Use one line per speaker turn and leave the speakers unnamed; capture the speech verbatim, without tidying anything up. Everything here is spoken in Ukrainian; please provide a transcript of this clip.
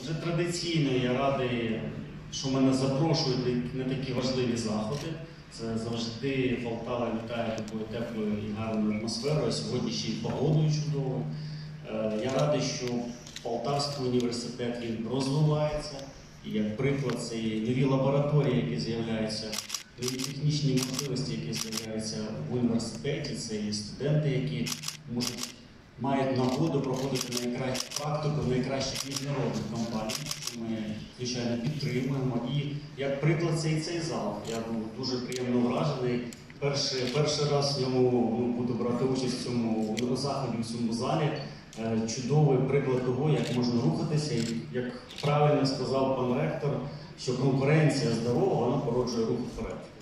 Вже традиційно я радий, що мене запрошують на такі важливі заходи. Це завжди Полтава вітає такою теплою і гарною атмосферою, сьогодні ще й погодою чудовою. Я радий, що Полтавський університет він розвивається, і як приклад це і нові лабораторії, які з'являються, нові технічні можливості, які з'являються в університеті, це і студенти, які можуть, мають нагоду проходити найкращу практику в найкращих міжнародних компаніях, що ми, звичайно, підтримуємо. І як приклад це і цей зал. Я був дуже приємно вражений. Перший, перший раз в ньому ну, буду брати участь в цьому заході, в цьому залі. Чудовий приклад того, як можна рухатися, і як правильно сказав пан ректор, що конкуренція здорова, вона породжує рух вперед.